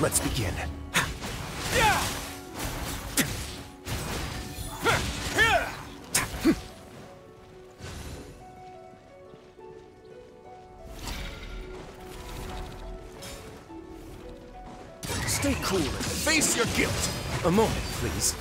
Let's begin. Stay cool and face your guilt. A moment, please.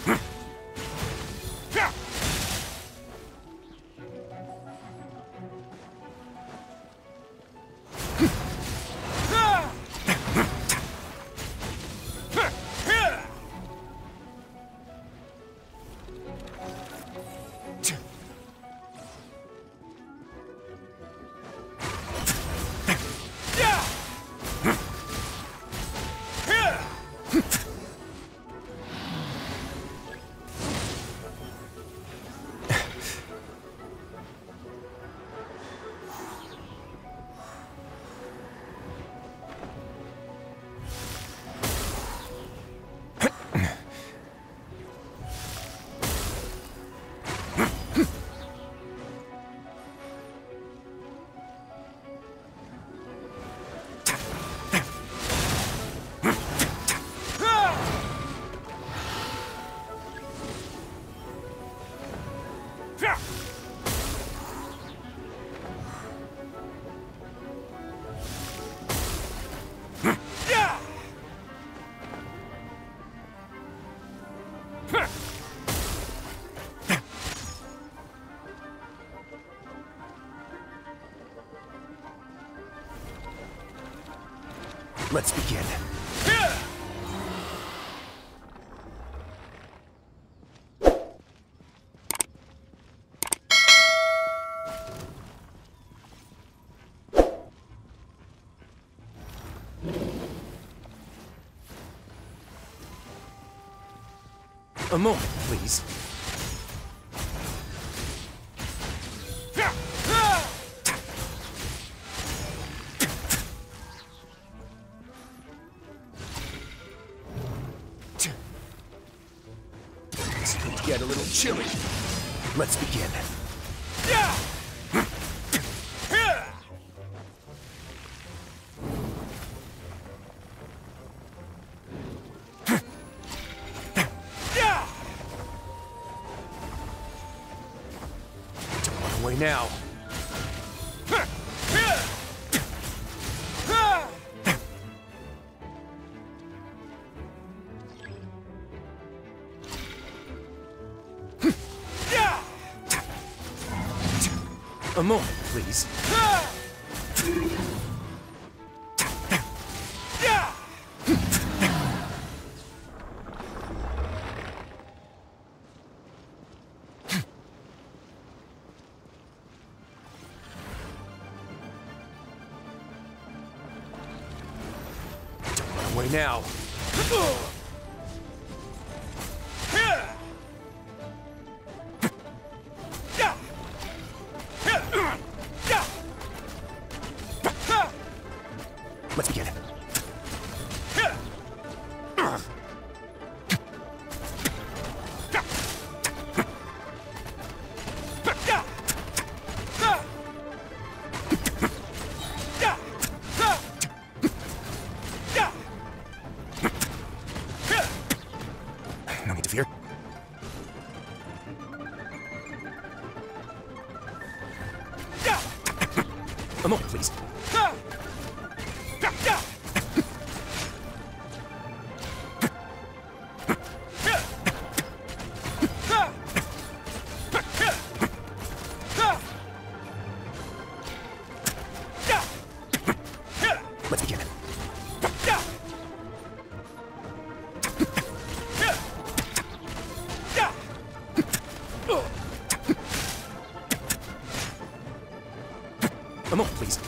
Let's begin. A moment, please. This could get a little chilly. Let's begin. Away now. A moment, please. Away now. Let's begin. No need to fear. A moment, please. Let's begin. A moment, please.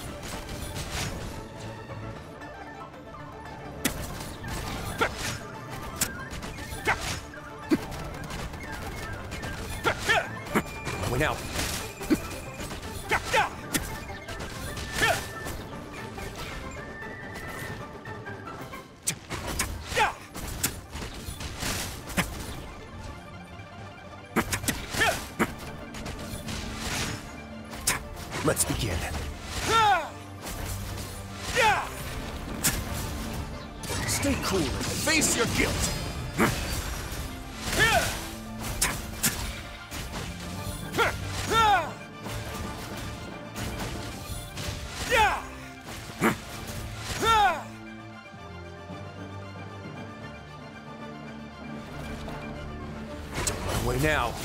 Away now. Let's begin. Stay cool and face your guilt. Don't run away now.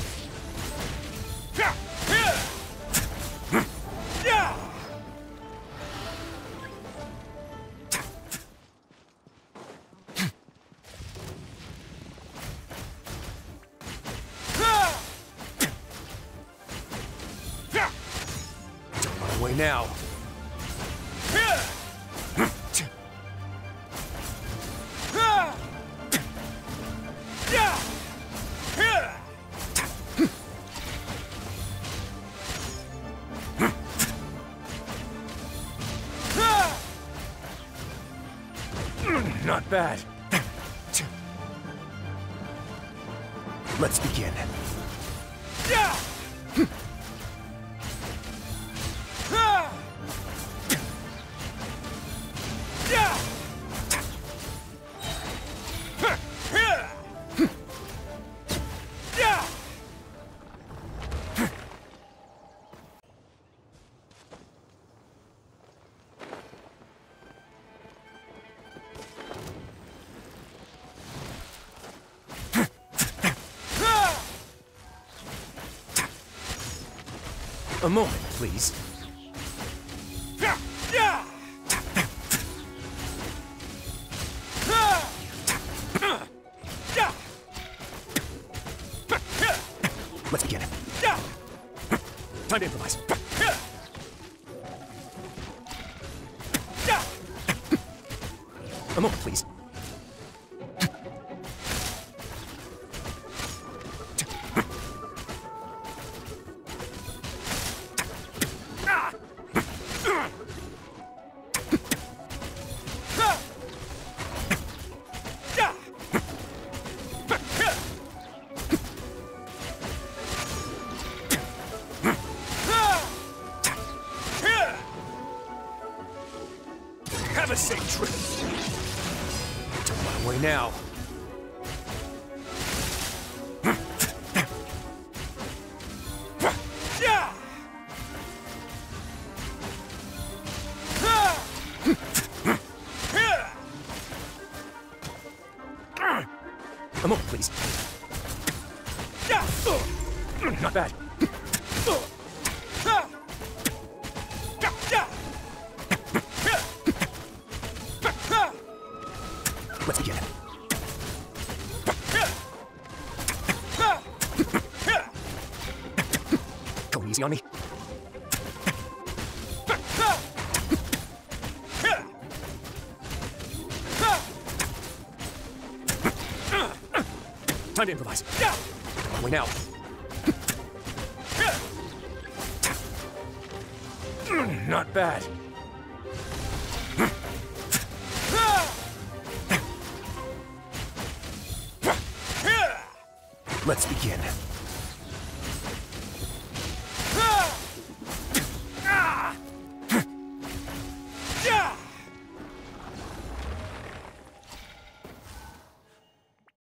Don't run away now. Not bad. Let's begin. A moment, please. Let's begin. Time to improvise. A moment, please. Have a safe trip. Don't run away now. A moment, please. Not bad. Let's begin. Go easy on me. Time to improvise. Don't run away now. Not bad. Let's begin.